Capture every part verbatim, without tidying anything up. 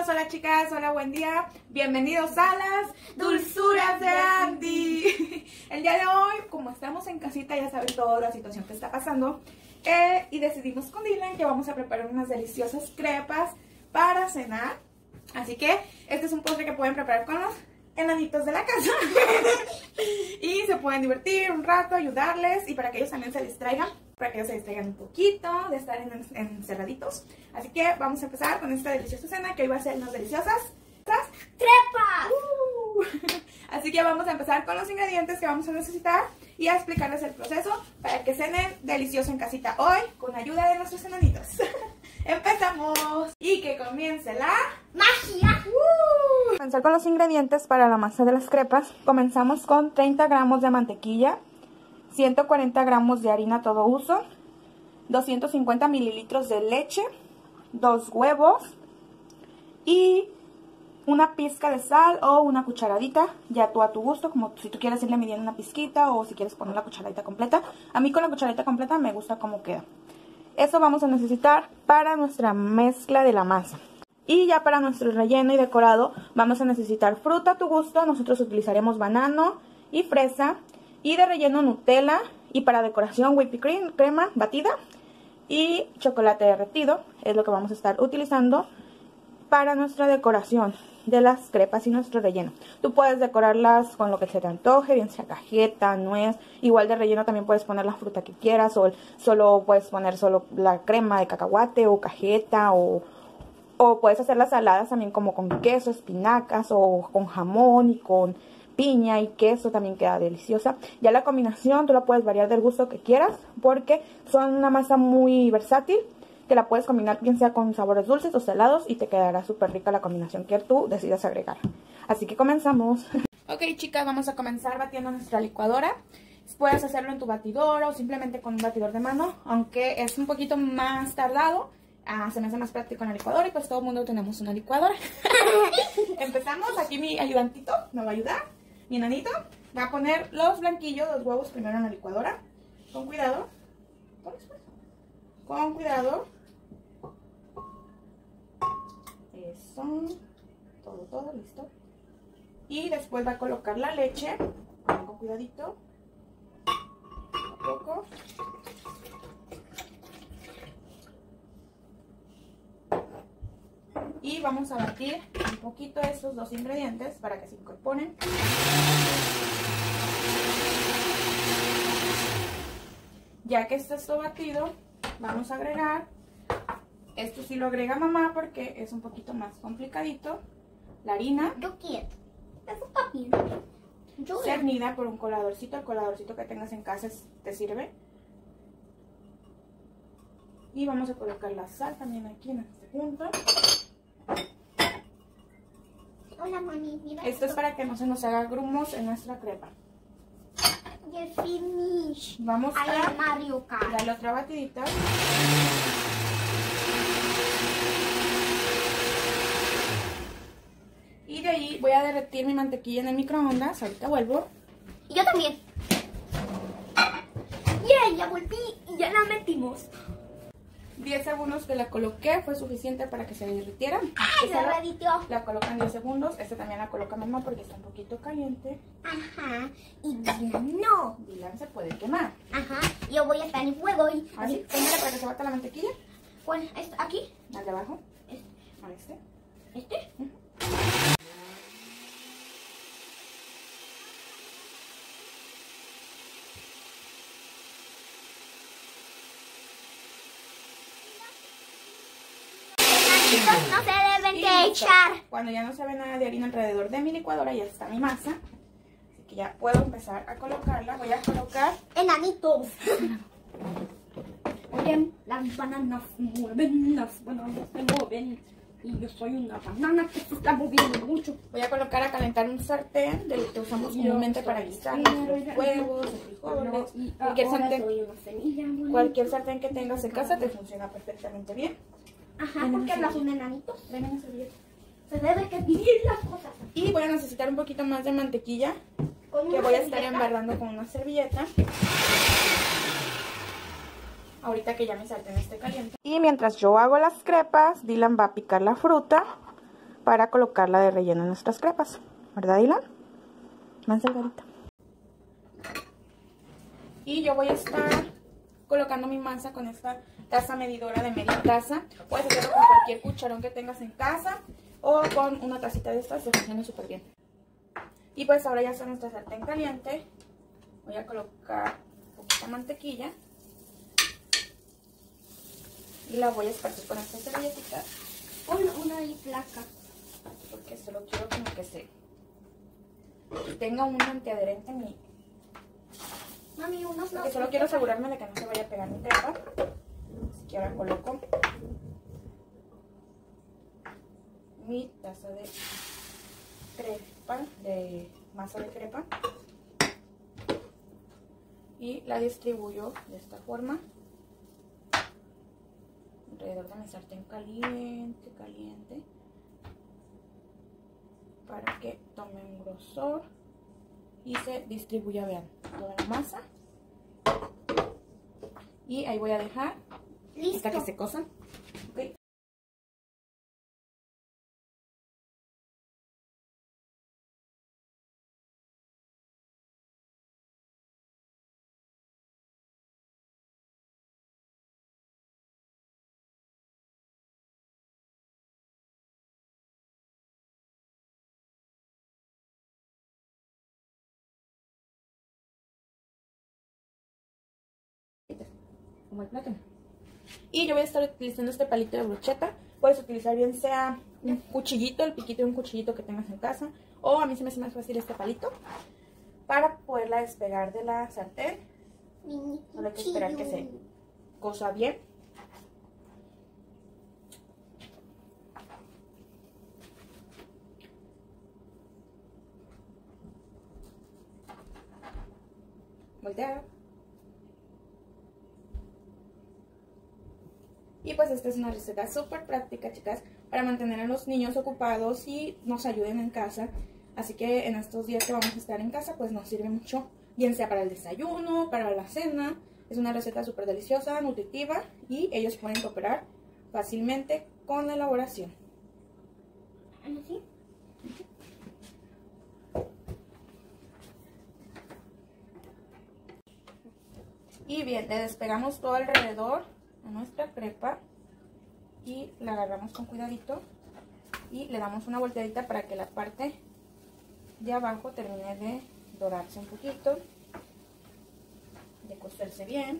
amigos, hola chicas, hola, buen día. Bienvenidos a las Dulzuras de Andy. El día de hoy, como estamos en casita, ya saben toda la situación que está pasando, eh, y decidimos con Dylan que vamos a preparar unas deliciosas crepas para cenar. Así que este es un postre que pueden preparar con los enanitos de la casa y se pueden divertir un rato, ayudarles, y para que ellos también se distraigan, para que ellos se distraigan un poquito de estar en, en, encerraditos. Así que vamos a empezar con esta deliciosa cena que hoy va a ser unas deliciosas crepas. Uh. Así que vamos a empezar con los ingredientes que vamos a necesitar y a explicarles el proceso para que cenen delicioso en casita hoy con ayuda de nuestros enanitos. ¡Empezamos! Y que comience la magia. Uh. Comenzar con los ingredientes para la masa de las crepas. Comenzamos con treinta gramos de mantequilla, ciento cuarenta gramos de harina todo uso, doscientos cincuenta mililitros de leche, dos huevos y una pizca de sal o una cucharadita, ya tú a tu gusto, como si tú quieres irle midiendo una pizquita o si quieres poner la cucharadita completa. A mí con la cucharadita completa me gusta cómo queda. Eso vamos a necesitar para nuestra mezcla de la masa. Y ya para nuestro relleno y decorado vamos a necesitar fruta a tu gusto. Nosotros utilizaremos banano y fresa. Y de relleno Nutella. Y para decoración whipped cream, crema batida. Y chocolate derretido. Es lo que vamos a estar utilizando para nuestra decoración de las crepas y nuestro relleno. Tú puedes decorarlas con lo que se te antoje, bien sea cajeta, nuez. Igual de relleno también puedes poner la fruta que quieras, o solo puedes poner solo la crema de cacahuate o cajeta, o, o puedes hacer las saladas también como con queso, espinacas, o con jamón y con piña y queso, también queda deliciosa. Ya la combinación tú la puedes variar del gusto que quieras, porque son una masa muy versátil, que la puedes combinar bien sea con sabores dulces o salados y te quedará súper rica la combinación que tú decidas agregar. Así que comenzamos. Ok chicas, vamos a comenzar batiendo nuestra licuadora. Puedes hacerlo en tu batidora o simplemente con un batidor de mano, aunque es un poquito más tardado. Ah, se me hace más práctico en la licuadora y pues todo el mundo tenemos una licuadora. Empezamos, aquí mi ayudantito me va a ayudar, mi enanito. Va a poner los blanquillos, los huevos primero en la licuadora. Con cuidado. Con cuidado. Eso. Todo, todo, listo. Y después va a colocar la leche. Con cuidadito. A poco. Y vamos a batir un poquito estos dos ingredientes para que se incorporen. Ya que está esto batido, vamos a agregar, esto sí lo agrega mamá porque es un poquito más complicadito, la harina. Yo quiero. Eso está bien. Yo cernida por un coladorcito, el coladorcito que tengas en casa te sirve. Y vamos a colocar la sal también aquí en este punto. Hola mami, mira. Esto es para que no se nos haga grumos en nuestra crepa. Yes, finish. Vamos I a am Mario Kart. darle otra batidita. Y de ahí voy a derretir mi mantequilla en el microondas. Ahorita vuelvo. Y yo también. Yeah, ya volví y ya la metimos. diez segundos que la coloqué fue suficiente para que se derritiera. ¡Ay, se derritió! La colocan diez segundos. Este también la coloca mamá porque está un poquito caliente. Ajá. Y Dylan no. Dylan se puede quemar. Ajá. Yo voy a estar en fuego y... Así, póngale para que se bata la mantequilla. ¿Cuál? ¿Esto? ¿Aquí? Al de abajo. Este. A este. ¿Este? Uh-huh. No se deben de echar. Cuando ya no se ve nada de harina alrededor de mi licuadora, ya está mi masa. Así que ya puedo empezar a colocarla. Voy a colocar enanitos. Oye, las bananas se mueven, las bananas se mueven. Y yo soy una banana que se está moviendo mucho. Voy a colocar a calentar un sartén del que usamos comúnmente para guisar los huevos, los frijoles. Cualquier sartén, cualquier sartén que tengas en casa te funciona perfectamente bien. Ajá, porque hablas un enanito. Ven en servilleta. Se debe que vivir las cosas. Y voy a necesitar un poquito más de mantequilla que voy a estar embarrando con una servilleta. ahorita que ya mi sartén esté caliente. Y mientras yo hago las crepas, Dylan va a picar la fruta para colocarla de relleno en nuestras crepas. ¿Verdad, Dylan? Más delgadita. Y yo voy a estar colocando mi masa con esta taza medidora de media taza. Puedes hacerlo con cualquier cucharón que tengas en casa o con una tacita de estas, se funciona súper bien. Y pues ahora ya está nuestra sartén caliente. Voy a colocar un poquito de mantequilla y la voy a esparcir con esta servilletita. Una, una y placa. Porque solo quiero como que se tenga un antiadherente en mi... Mami, unos Porque solo quiero asegurarme de que no se vaya a pegar mi crepa. Así que ahora coloco mi taza de crepa, de masa de crepa, y la distribuyo de esta forma alrededor de mi sartén caliente, caliente, para que tome un grosor y se distribuya, vean, toda la masa. Y ahí voy a dejar listo hasta que se cosa. Okay. Como el plátano. Y yo voy a estar utilizando este palito de brocheta. Puedes utilizar bien sea un cuchillito, el piquito de un cuchillito que tengas en casa, o a mí se me hace más fácil este palito para poderla despegar de la sartén. Solo hay que esperar que se cosa bien. Voltear. Y pues esta es una receta súper práctica, chicas, para mantener a los niños ocupados y nos ayuden en casa. Así que en estos días que vamos a estar en casa, pues nos sirve mucho, bien sea para el desayuno, para la cena. Es una receta súper deliciosa, nutritiva, y ellos pueden cooperar fácilmente con la elaboración. ¿Sí? Y bien, le despegamos todo alrededor a nuestra crepa y la agarramos con cuidadito y le damos una volteadita para que la parte de abajo termine de dorarse un poquito, de cocerse bien.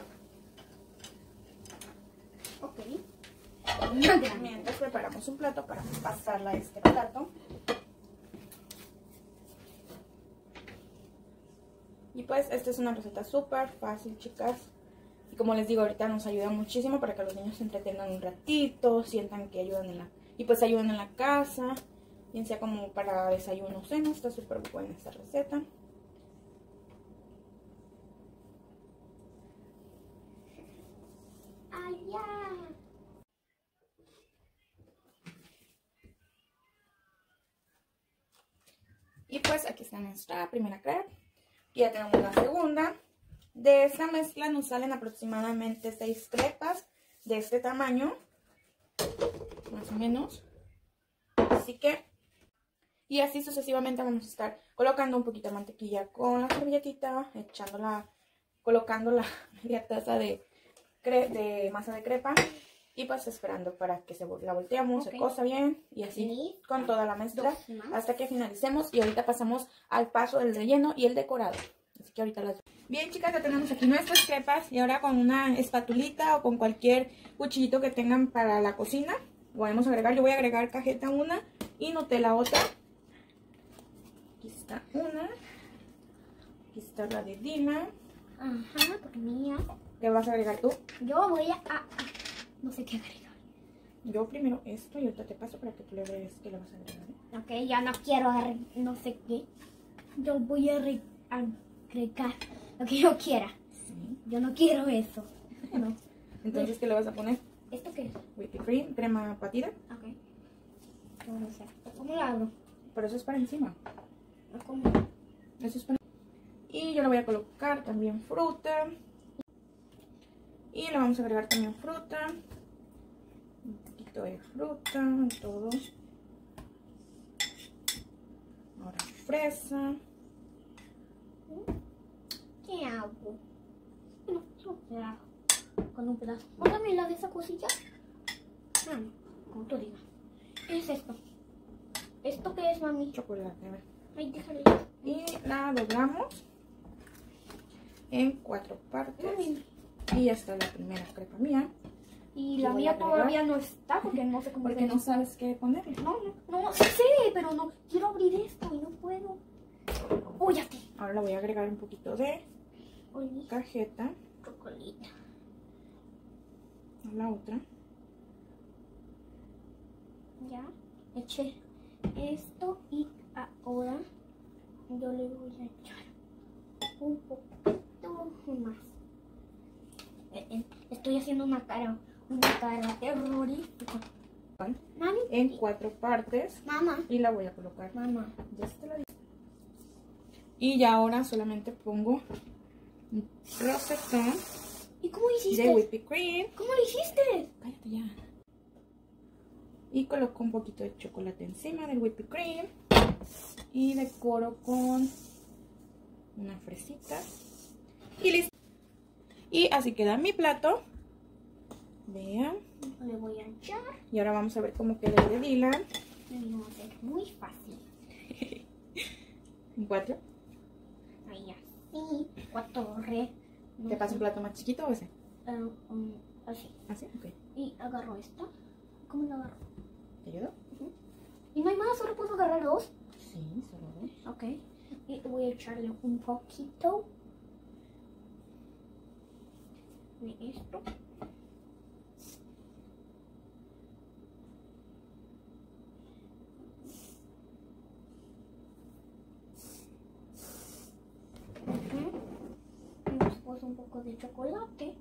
Ok. Mientras preparamos un plato para pasarla a este plato. Y pues esta es una receta súper fácil, chicas. Y como les digo, ahorita nos ayuda muchísimo para que los niños se entretengan un ratito, sientan que ayudan en la... Y pues ayudan en la casa, bien sea como para desayuno o cena. Está súper buena esta receta. Ay, ya. Y pues aquí está nuestra primera crepe. Y ya tenemos la segunda. De esta mezcla nos salen aproximadamente seis crepas de este tamaño, más o menos. Así que, y así sucesivamente vamos a estar colocando un poquito de mantequilla con la servilletita, echándola, colocando la media taza de, cre de masa de crepa. Y pues esperando para que se la volteamos, okay, se cosa bien, y así ¿Sí? con toda la mezcla hasta que finalicemos. Y ahorita pasamos al paso del relleno y el decorado. Así que ahorita las... Bien, chicas, ya tenemos aquí nuestras crepas. Y ahora con una espatulita o con cualquier cuchillito que tengan para la cocina, podemos agregar. Yo voy a agregar cajeta una y Nutella otra. Aquí está una. Aquí está la de Dina. Ajá, porque mía. ¿Qué vas a agregar tú? Yo voy a... a, a no sé qué agregar. Yo primero esto y ahorita te paso para que tú le agregues que le vas a agregar, ¿eh? Ok, ya no quiero agregar no sé qué. Yo voy a agregar lo que yo quiera. Sí. Yo no quiero eso. No. Entonces, ¿qué le vas a poner? ¿Esto qué es? Whipped cream, crema batida. Ok. ¿Cómo se hace? ¿Cómo lo abro? Pero eso es para encima. ¿Cómo? Eso es para... Y yo le voy a colocar también fruta. Y le vamos a agregar también fruta. Un poquito de fruta, todo. fresa. ¿Qué hago? Bueno, no sé, hago con un pedazo. Póngame la de esa cosilla. Ah, no, como tú digas. ¿Qué es esto? ¿Esto qué es, mami? Chocolate, a ver. Ay, déjale. Y la doblamos en cuatro partes. Mami. Y ya está la primera crepa mía. Y Yo la voy mía a agregar- todavía no está porque no sé cómo Porque se- no sabes qué ponerle. No, no, no, sí sé, pero no quiero abrir esto y no puedo. Uy, ya te. Ahora le voy a agregar un poquito de Uy, cajeta chocolate. a la otra. Ya, eché esto y ahora yo le voy a echar un poquito más. Eh, eh, Estoy haciendo una cara, una cara terrorífica. Mami, En cuatro partes. mamá, Y la voy a colocar. mamá. Ya te lo dije. Y ya ahora solamente pongo un rosetón ¿Y cómo lo de hiciste? whipped cream. ¿Cómo lo hiciste? Cállate ya. Y coloco un poquito de chocolate encima del whipped cream. Y decoro con una fresita. Y listo. Y así queda mi plato. Vean. Le voy a echar. Y ahora vamos a ver cómo queda el de Dylan. Y va a ser muy fácil. En cuatro. Ahí así, cuatro re. no ¿Te pasa sé, un plato más chiquito o ese? eh, um, así. Así, ok. Y agarro esta. ¿Cómo la agarro? ¿Te ayudo? Y no hay más, solo puedo agarrar dos. Sí, solo dos. Ok. Y voy a echarle un poquito de esto. Ujú. Y después un poco de chocolate.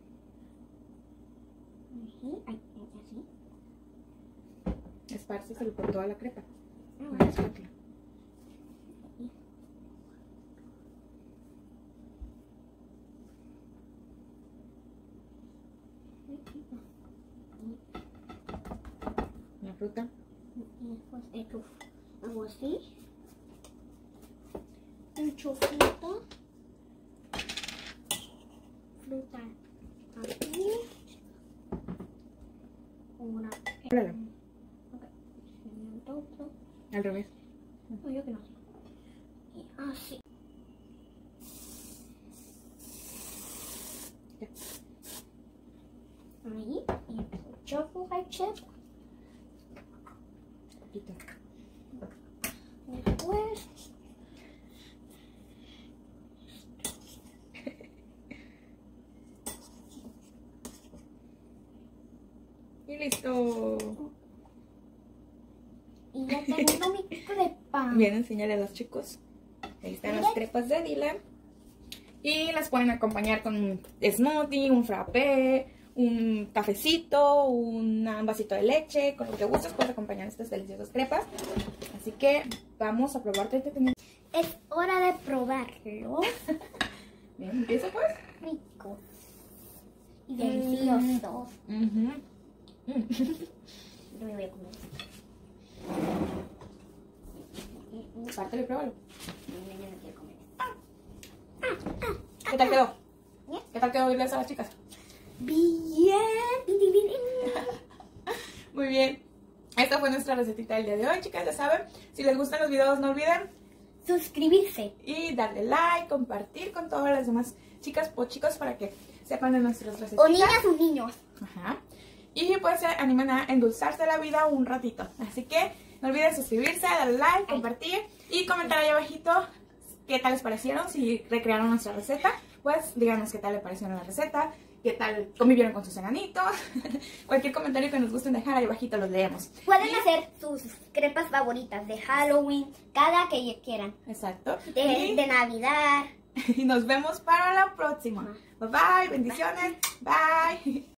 Ujú, ay, así. Espárceselo por toda la crepa. Ah, Con la espátula. La fruta. Y después echo hago así. Echo fruta. Fruta aquí. Una. Órale. Ok. Y otro. Al revés. No, yo que no. Y así. Ya. Ahí. Y chocolate chip. Poquito. Después. Y listo. Y ya tengo mi crepa. Bien, enséñale a los chicos. Ahí están las crepas de Dylan. Y las pueden acompañar con un smoothie, un frappé, un cafecito, un vasito de leche. Con lo que gustes puedes acompañar estas deliciosas crepas. Así que vamos a probar. Es hora de probarlo. Bien, empieza pues. Rico. Y delicioso. Uh-huh. Yo me voy a comer. Pártelo y pruébalo. Yo no quiero comer. ¿Qué tal quedó? Bien. ¿Qué tal quedó irles a las chicas? Bien. Bien, bien, bien. Muy bien. Esta fue nuestra recetita del día de hoy, chicas. Ya saben, si les gustan los videos, no olviden Suscribirse. y darle like, compartir con todas las demás chicas o chicos para que sepan de nuestras recetas. O niñas o niños. Ajá. Y pues se animen a endulzarse la vida un ratito. Así que no olviden suscribirse, darle like, compartir y comentar ahí abajito qué tal les parecieron. Si recrearon nuestra receta, pues díganos qué tal les parecieron la receta, qué tal convivieron con sus enanitos. Cualquier comentario que nos gusten dejar ahí abajito los leemos. Pueden hacer sus crepas favoritas de Halloween, cada que quieran. Exacto. De, Y, de Navidad. y nos vemos para la próxima. Bye bye, bendiciones. Bye.